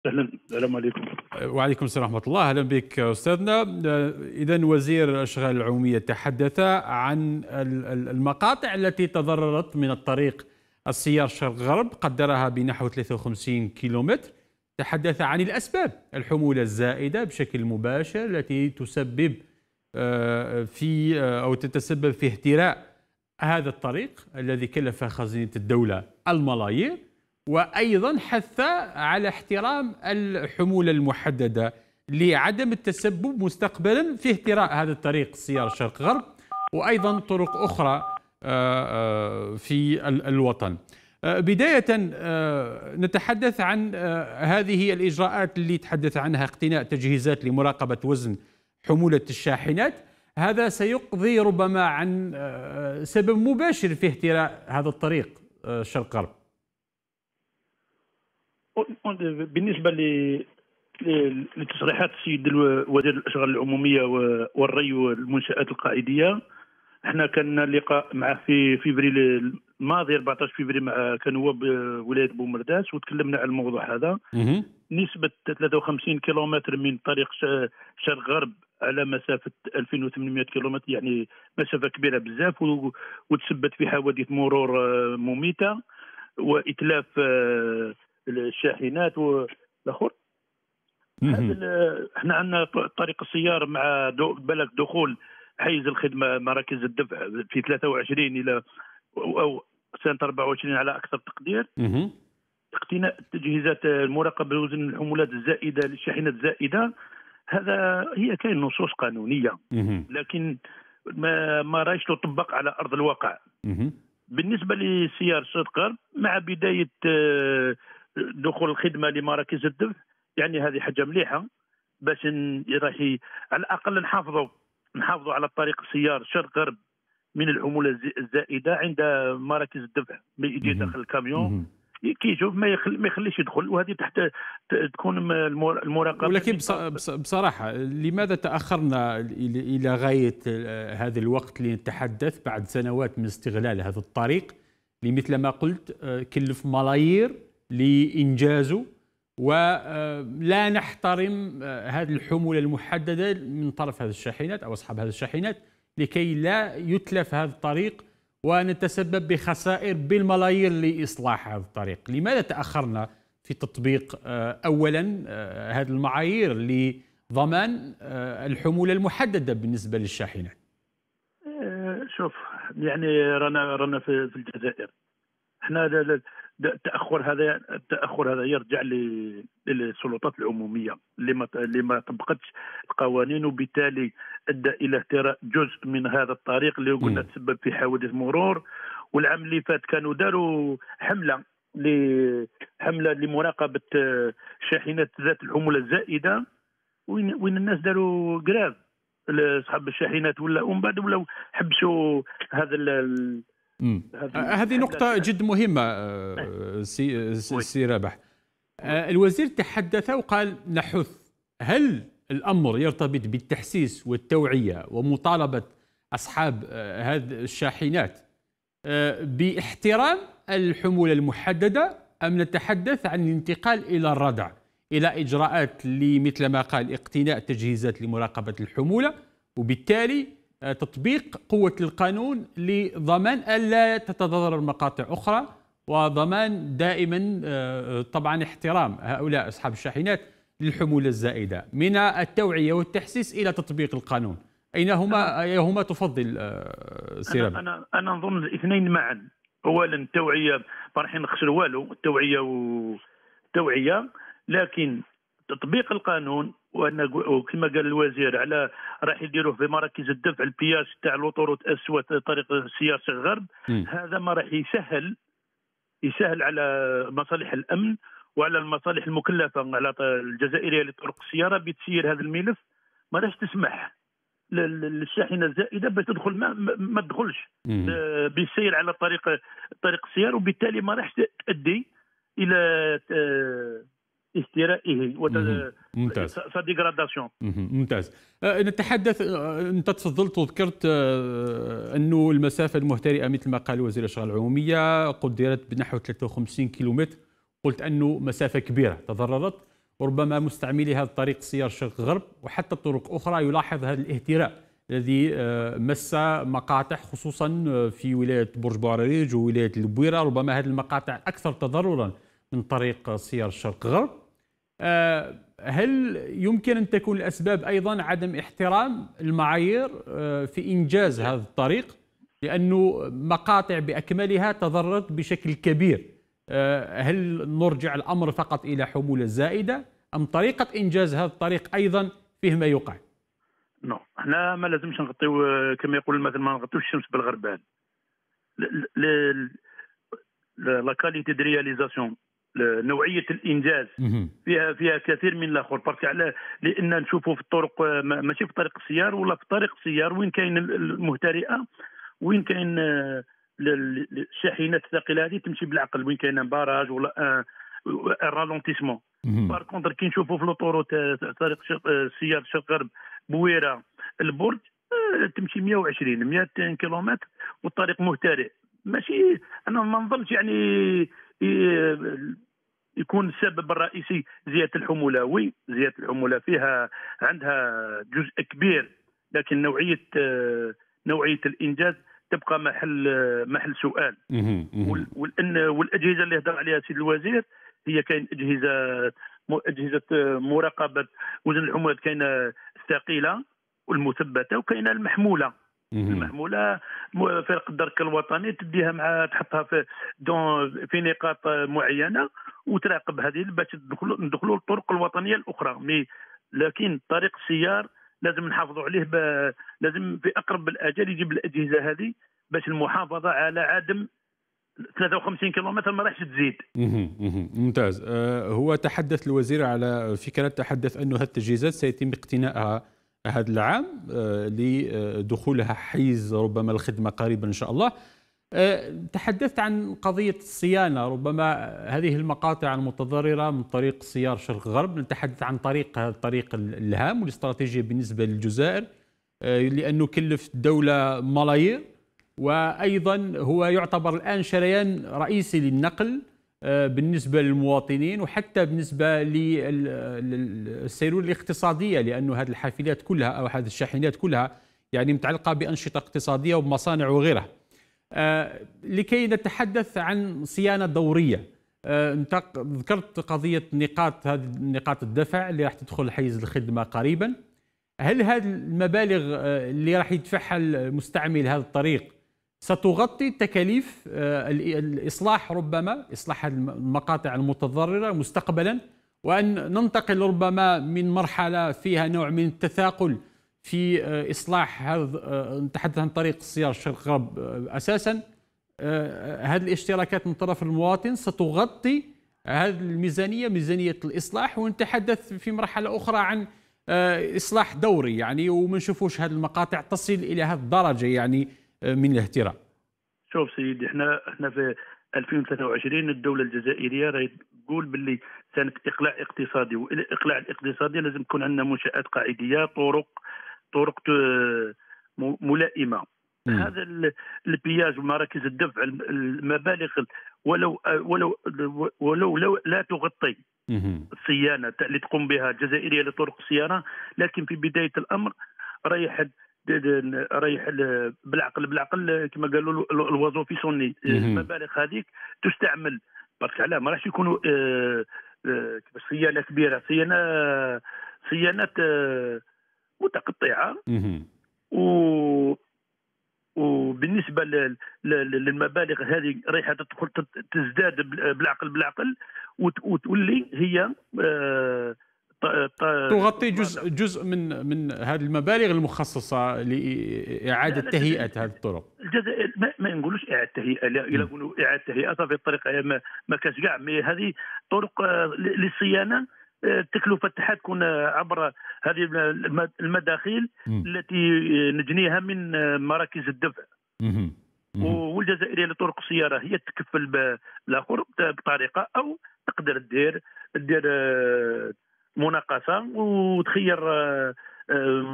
أهلا، السلام عليكم. وعليكم السلام ورحمة الله. أهلا بك أستاذنا. إذن وزير الأشغال العمومية تحدث عن المقاطع التي تضررت من الطريق السيار شرق غرب، قدرها بنحو 53 كيلومتر. تحدث عن الأسباب، الحمولة الزائدة بشكل مباشر التي تسبب في أو تتسبب في اهتراء هذا الطريق الذي كلف خزينة الدولة الملايير، وأيضا حث على احترام الحمولة المحددة لعدم التسبب مستقبلا في اهتراء هذا الطريق السيار شرق غرب وأيضا طرق أخرى في الوطن. بداية نتحدث عن هذه الإجراءات اللي تحدث عنها، اقتناء تجهيزات لمراقبة وزن حمولة الشاحنات. هذا سيقضي ربما عن سبب مباشر في اهتراء هذا الطريق شرق غرب. بالنسبة لتصريحات السيد وزير الأشغال العمومية والري والمنشآت القائدية، احنا كان لقاء معه في فبراير الماضي 14 فبراير مع كنواب ولاية بومرداس، وتكلمنا على الموضوع هذا. نسبة 53 كيلومتر من طريق شرق غرب على مسافة 2800 كيلومتر، يعني مسافة كبيرة بزاف، وتسبب في حوادث مرور مميتة وإتلاف الشاحنات والاخر. احنا عندنا طريق السيار مع بلغ دخول حيز الخدمه مراكز الدفع في 23 الى او سنه 24 على اكثر تقدير. اقتناء تجهيزات المراقبه لوزن الحمولات الزائده للشاحنات الزائده، هذا هي كاين نصوص قانونيه لكن ما رايش تطبق على ارض الواقع. بالنسبه لسيار شرق غرب، مع بدايه دخول الخدمه لمراكز الدفع، يعني هذه حاجه مليحه باش راح على الاقل نحافظوا على طريق السيار شرق غرب من الحموله الزائده عند مراكز الدفع. يجي داخل الكاميون كي يشوف ما يخليش يدخل، وهذه تحت تكون المراقبه. ولكن بصراحه لماذا تاخرنا الى غايه هذا الوقت لنتحدث بعد سنوات من استغلال هذا الطريق لمثل ما قلت كلف ملايير لإنجازه، ولا نحترم هذه الحمولة المحددة من طرف هذه الشاحنات أو أصحاب هذه الشاحنات لكي لا يتلف هذا الطريق ونتسبب بخسائر بالملايير لإصلاح هذا الطريق؟ لماذا تأخرنا في تطبيق أولا هذه المعايير لضمان الحمولة المحددة بالنسبة للشاحنات؟ شوف، يعني رانا في الجزائر، احنا التاخر هذا يرجع للسلطات العموميه اللي ما طبقتش القوانين، وبالتالي ادى الى اهتراء جزء من هذا الطريق اللي قلنا تسبب في حوادث مرور. والعام اللي فات كانوا داروا حمله لمراقبه شاحنات ذات الحموله الزائده، وين الناس داروا جراف اصحاب الشاحنات، ومن بعد ولاو حبسوا هذا هذه نقطة جد مهمة سي رابح. الوزير تحدث وقال نحث. هل الأمر يرتبط بالتحسيس والتوعية ومطالبة أصحاب هذه الشاحنات باحترام الحمولة المحددة، أم نتحدث عن الانتقال إلى الردع، إلى إجراءات مثل ما قال اقتناء تجهيزات لمراقبة الحمولة وبالتالي تطبيق قوة القانون لضمان ألا تتضرر مقاطع أخرى، وضمان دائما طبعا احترام هؤلاء أصحاب الشاحنات للحمولة الزائدة، من التوعية والتحسيس إلى تطبيق القانون؟ أيهما تفضل سيراب؟ أنا نظن الاثنين معا. أولا التوعية ما راح نخسروا والو، التوعية لكن تطبيق القانون. وكما قال الوزير على راح يديروه في مراكز الدفع البياس تاع الوطورات اسود طريق السيار شرق غرب. هذا ما راح يسهل على مصالح الامن وعلى المصالح المكلفه على الجزائريه لطرق السياره بتسيير هذا الملف. ما راح تسمح للشاحنه الزائده باش تدخل، ما تدخلش بالسير على طريق السيار، وبالتالي ما راح تؤدي الى استرائه ممتاز. ديغراداسيون. ممتاز. نتحدث، انت تفضلت وذكرت انه المسافه المهترئه مثل ما قال وزير الاشغال العموميه قدرت بنحو 53 كيلومتر. قلت انه مسافه كبيره تضررت، وربما مستعملي هذا الطريق سيار شرق غرب وحتى طرق أخرى يلاحظ هذا الاهتراء الذي مس مقاطع خصوصا في ولاية برج بوعريريج وولاية البويرة. ربما هذه المقاطع أكثر تضررا من طريق سيار شرق غرب. هل يمكن أن تكون الأسباب أيضا عدم احترام المعايير في إنجاز هذا الطريق، لأنه مقاطع بأكملها تضررت بشكل كبير؟ هل نرجع الأمر فقط إلى حمولة زائدة أم طريقة إنجاز هذا الطريق أيضا فيه ما يقع؟ نو، احنا ما لازمش نغطيو كما يقول المثل، ما نغطيوش الشمس بالغربال. لا كاليتي دي رياليزاسيون، نوعيه الانجاز فيها كثير من الاخر. برك على لان نشوفوا في الطرق، ماشي في طريق السيار ولا في طريق السيار وين كاين المهترئه، وين كاين الشاحنات الثقيله هذه تمشي بالعقل، وين كاين باراج ولا رالونتيسمون. بار كونتر كي نشوفوا في لوطوروت طريق السيار شرق غرب بويره البرج تمشي 120 200 كيلومتر والطريق مهترئ. ماشي، انا ما نظنش يعني يكون السبب الرئيسي زياده الحموله. وي زياده الحموله فيها عندها جزء كبير، لكن نوعيه الانجاز تبقى محل سؤال. والاجهزه اللي هضر عليها سيد الوزير هي كاين اجهزه مراقبه وزن الحمولات، كاينه الثقيله والمثبته وكاينه المحموله. المحموله فرق الدرك الوطني تديها مع تحطها في نقاط معينه وتراقب هذه باش ندخلوا الطرق الوطنيه الاخرى. لكن طريق السيار لازم نحافظوا عليه، لازم في اقرب الاجال يجيب الاجهزه هذه باش المحافظه على عدم 53 كيلومتر ما راحش تزيد. ممتاز. هو تحدث الوزير على فكرة، تحدث أنه هذه التجهيزات سيتم اقتنائها هذا العام لدخولها حيز ربما الخدمة قريبا إن شاء الله. تحدثت عن قضية الصيانة، ربما هذه المقاطع المتضررة من طريق سيار شرق غرب. نتحدث عن الطريق الهام والاستراتيجي بالنسبة للجزائر، لأنه كلف الدولة ملايير، وأيضا هو يعتبر الآن شريان رئيسي للنقل بالنسبة للمواطنين وحتى بالنسبة للسيرور الاقتصادية، لأنه هذه الحافلات كلها أو هذه الشاحنات كلها يعني متعلقة بأنشطة اقتصادية وبمصانع وغيرها. لكي نتحدث عن صيانة دورية، أنت ذكرت قضية نقاط الدفع اللي راح تدخل حيز الخدمة قريبا. هل هذه المبالغ اللي راح يدفعها المستعمل هذا الطريق ستغطي تكاليف الإصلاح، ربما إصلاح المقاطع المتضررة مستقبلا، وأن ننتقل ربما من مرحلة فيها نوع من التثاقل في إصلاح هذا، نتحدث عن طريق السيار شرق غرب أساسا، هذه الاشتراكات من طرف المواطن ستغطي هذه الميزانية، ميزانية الإصلاح، ونتحدث في مرحلة أخرى عن إصلاح دوري يعني، وما نشوفوش هذه المقاطع تصل إلى هذه الدرجة يعني من الاهتراء. شوف سيدي، احنا في 2023 الدولة الجزائرية راهي تقول باللي سنة إقلاع اقتصادي، والإقلاع الاقتصادي لازم تكون عندنا منشآت قاعدية، طرق ملائمة. هذا البياج ومراكز الدفع، المبالغ ولو لا تغطي الصيانة اللي تقوم بها الجزائرية لطرق السيارة، لكن في بداية الأمر رايح بالعقل كما قالوا الوظو في سني. المبالغ هذيك تستعمل برك على ما راحش يكونوا صيانه كبيره، صيانات متقطعه. وبالنسبه للمبالغ هذه رايحه تدخل تزداد بالعقل وتولي هي تغطي جزء من هذه المبالغ المخصصة لإعادة تهيئة هذه الطرق. الجزائر ما نقولوش إعادة تهيئة، لا نقولوا إعادة تهيئة صافي الطريق ما كاش كاع. هذه طرق للصيانة، التكلفة تاعها تكون عبر هذه المداخيل التي نجنيها من مراكز الدفع. والجزائرية لطرق السيارة هي تكفل بالآخر بطريقة، أو تقدر دير مناقصة وتخير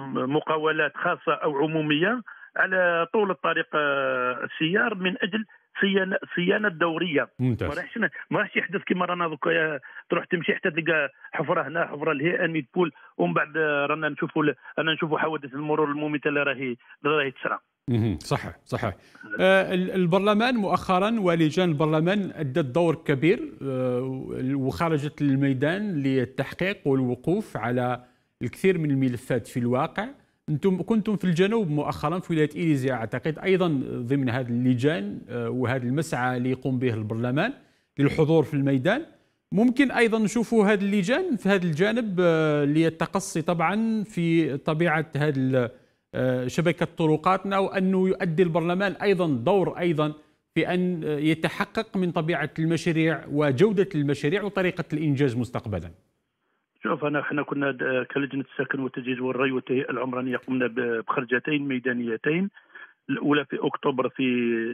مقاولات خاصة أو عمومية على طول الطريق السيار من أجل صيانه دوريه. ممتاز. ما راحش يحدث كما رانا دوكا تروح تمشي حتى تلقى حفره هنا حفره لهي ميد بول، ومن بعد رانا نشوفوا حوادث المرور المميته اللي راهي تسرى. صحيح صحيح. البرلمان مؤخرا ولجان البرلمان ادت دور كبير وخرجت للميدان للتحقيق والوقوف على الكثير من الملفات في الواقع. انتم كنتم في الجنوب مؤخرا في ولايه إليزي اعتقد ايضا ضمن هذه اللجان وهذا المسعى اللي يقوم به البرلمان للحضور في الميدان. ممكن ايضا نشوفوا هذه اللجان في هذا الجانب للتقصي طبعا في طبيعه هذه شبكة طرقاتنا، وأنه يؤدي البرلمان أيضا دور أيضا في أن يتحقق من طبيعة المشاريع وجودة المشاريع وطريقة الإنجاز مستقبلا. شوف احنا كنا كلجنة السكن والتجهيز والري والتهيئة العمرانية قمنا بخرجتين ميدانيتين، الأولى في أكتوبر في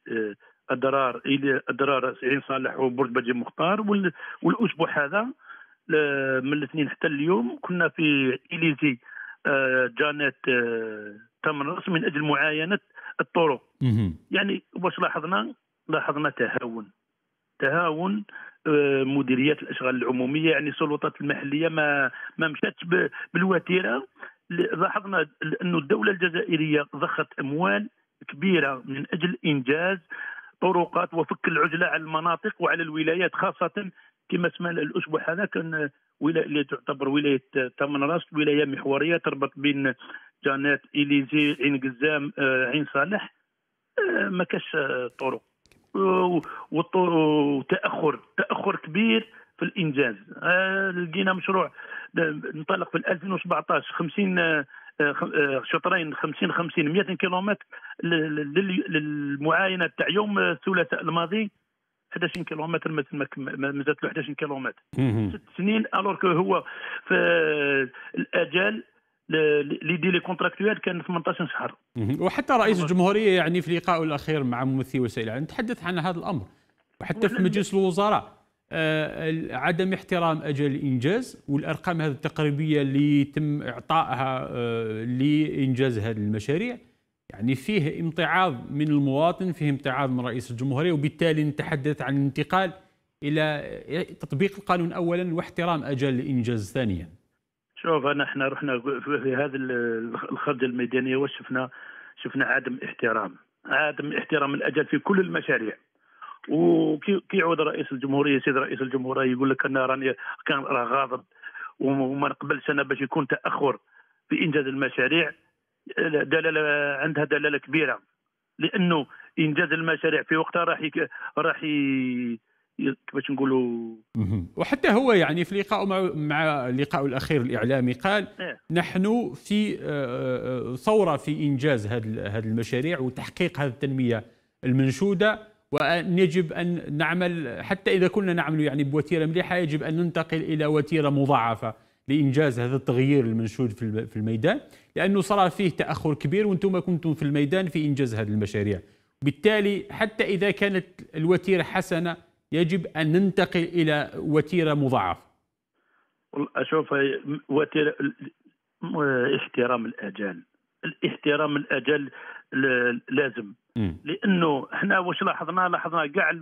الدرار عين صالح وبرج بجي مختار، والأسبوع هذا من الاثنين حتى اليوم كنا في إليزي جانت تمرس من اجل معاينه الطرق. يعني واش لاحظنا تهاون مديريات الاشغال العموميه، يعني السلطات المحليه ما مشاتش بالوتيره. لاحظنا انه الدوله الجزائريه ضخت اموال كبيره من اجل انجاز طرقات وفك العزله على المناطق وعلى الولايات، خاصه كما سمعنا الاسبوع هذا كان اللي تعتبر ولايه تمنراس ولايه محوريه تربط بين جانات إليزي عين قزام عين صالح، ما كاش طرق وتاخر كبير في الانجاز. لقينا مشروع انطلق في 2017 50 شطرين 50 200 كيلومتر للمعاينه تاع يوم الثلاثاء الماضي 11 كيلومتر، مازال 11 كيلومتر 6 سنين، الوغ هو في الاجال لي كونتراكتوال كان 18 شهر. وحتى رئيس الجمهوريه يعني في لقائه الاخير مع ممثلي وسائل الاعلام تحدث عن هذا الامر، وحتى في مجلس الوزراء عدم احترام اجل الانجاز والارقام هذه التقريبيه اللي يتم اعطائها لانجاز هذه المشاريع. يعني فيه امتعاض من المواطن، فيه امتعاض من رئيس الجمهورية، وبالتالي نتحدث عن الانتقال إلى تطبيق القانون أولا واحترام أجل الإنجاز ثانيا. شوف احنا رحنا في هذه الخرجة الميدانية شفنا عدم احترام الأجل في كل المشاريع. وكي يعود رئيس الجمهورية سيد رئيس الجمهورية يقول لك أنا راني كان غاضب وما نقبلش أنا باش يكون تأخر في إنجاز المشاريع، عندها دلاله كبيره، لانه انجاز المشاريع في وقتها راح كيفاش نقولوا. وحتى هو يعني في لقائه مع لقائه الاخير الاعلامي قال نحن في ثوره في انجاز هذه المشاريع وتحقيق هذه التنميه المنشوده، وان يجب ان نعمل حتى اذا كنا نعمل يعني بوتيره مليحه يجب ان ننتقل الى وتيره مضاعفه لإنجاز هذا التغيير المنشود في الميدان، لأنه صار فيه تأخر كبير وأنتم كنتم في الميدان في إنجاز هذه المشاريع. بالتالي حتى إذا كانت الوتيرة حسنة يجب أن ننتقل إلى وتيرة مضاعفة. أشوف وتيرة الاحترام الأجل لازم. لأنه احنا واش لاحظنا كاع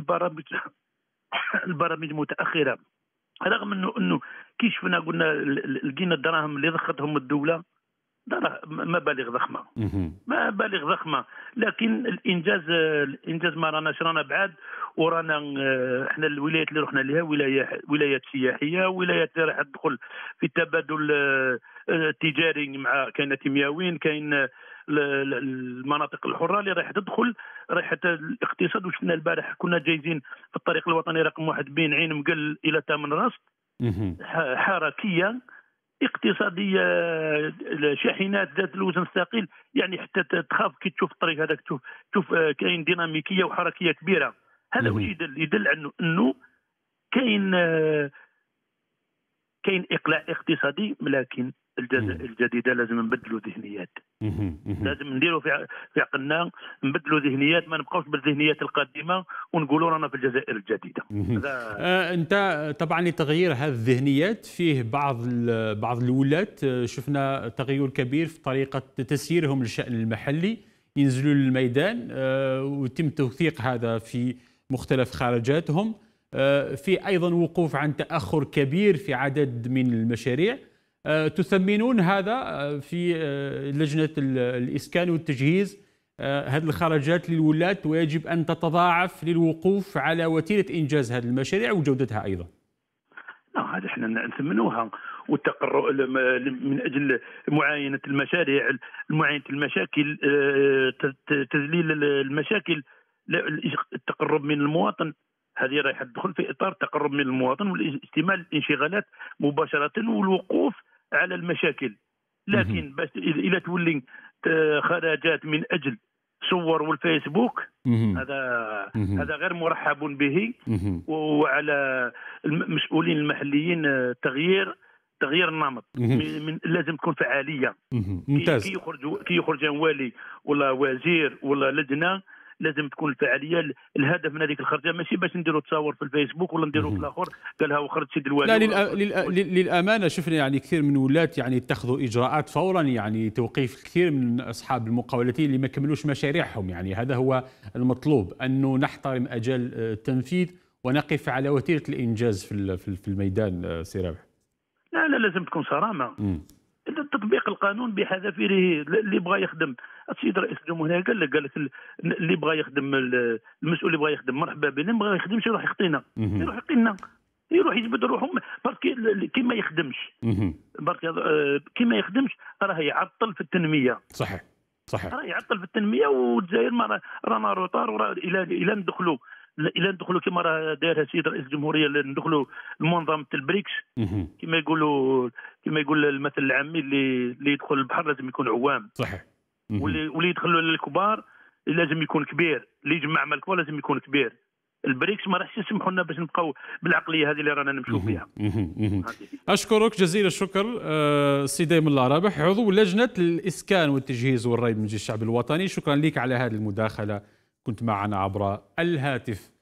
البرامج متأخرة، رغم انه كي شفنا قلنا لقينا الدراهم اللي ضختهم الدوله مبالغ ضخمه، لكن الانجاز ما رانا بعاد. ورانا احنا الولايات اللي رحنا لها ولايات سياحيه، ولايات راح تدخل في التبادل التجاري مع كاين تيمياوين، كاين المناطق الحره اللي راح تدخل، راح الاقتصاد. وشفنا البارح كنا جايزين في الطريق الوطني رقم 1 بين عين مقل الى تامنراس، حركيه اقتصاديه، شاحنات ذات الوزن الثقيل، يعني حتى تخاف كي تشوف الطريق هذاك، تشوف كاين ديناميكيه وحركيه كبيره. هذا واش يدل عنه انه كاين اقلاع اقتصادي. لكن الجزائر الجديده لازم نبدلوا ذهنيات، لازم نديروا في عقلنا نبدلوا ذهنيات، ما نبقاوش بالذهنيات القديمه ونقولوا رانا في الجزائر الجديده. انت طبعا لتغيير هذه الذهنيات فيه بعض الولات شفنا تغير كبير في طريقه تسييرهم للشان المحلي. ينزلوا للميدان ويتم توثيق هذا في مختلف خارجاتهم. في أيضا وقوف عن تأخر كبير في عدد من المشاريع. تثمنون هذا في لجنة الإسكان والتجهيز، هذه الخرجات للولاة ويجب أن تتضاعف للوقوف على وتيرة إنجاز هذه المشاريع وجودتها أيضا. هذا احنا نثمنوها، والتقرب من اجل معاينه المشاريع، معاينه المشاكل، تذليل المشاكل، التقرب من المواطن. هذه رايحه تدخل في اطار التقرب من المواطن والاستماع للانشغالات مباشره والوقوف على المشاكل. لكن باش اذا تولي خراجات من اجل صور والفيسبوك، هذا غير مرحب به. وعلى المسؤولين المحليين تغيير النمط. لازم تكون فعاليه. ممتاز. كي يخرج والي ولا وزير ولا لجنه، لازم تكون الفعاليه. الهدف من هذيك الخرجه ماشي باش نديروا تصاور في الفيسبوك ولا نديروا في الاخر قال ها خرج سيد الوالي. لا، للامانه شفنا يعني كثير من ولاة يعني اتخذوا اجراءات فورا، يعني توقيف كثير من اصحاب المقاولتين اللي ما كملوش مشاريعهم. يعني هذا هو المطلوب، انه نحترم اجال التنفيذ ونقف على وتيره الانجاز في الميدان. سي رابح، لا لازم تكون صرامه. تطبيق القانون بحذافيره. اللي بغى يخدم، السيد رئيس الجمهوريه قال لك اللي بغى يخدم، المسؤول اللي بغى يخدم مرحبا به، اللي ما بغى يخدمش يروح يخطينا، يروح يقينا، يروح يجبد روحهم. كي ما يخدمش، كي ما يخدمش راه يعطل في التنميه. صحيح. راه يعطل في التنميه. والجزائر ما رانا روطار الى ندخلوا كما راه دايرها السيد رئيس الجمهوريه، ندخلوا منظمه البريكس. كما يقول المثل العامي، اللي يدخل البحر لازم يكون عوام. صحيح. واللي يدخلوا للكبار لازم يكون كبير، اللي يجمع مع الكبار لازم يكون كبير. البريكس ما راحش يسمحوا لنا باش نبقاو بالعقليه هذه اللي رانا نمشوا فيها. اشكرك جزيل الشكر سي دايم الله رابح، عضو لجنه الاسكان والتجهيز والري من مجلس الشعب الوطني. شكرا لك على هذه المداخله، كنت معنا عبر الهاتف.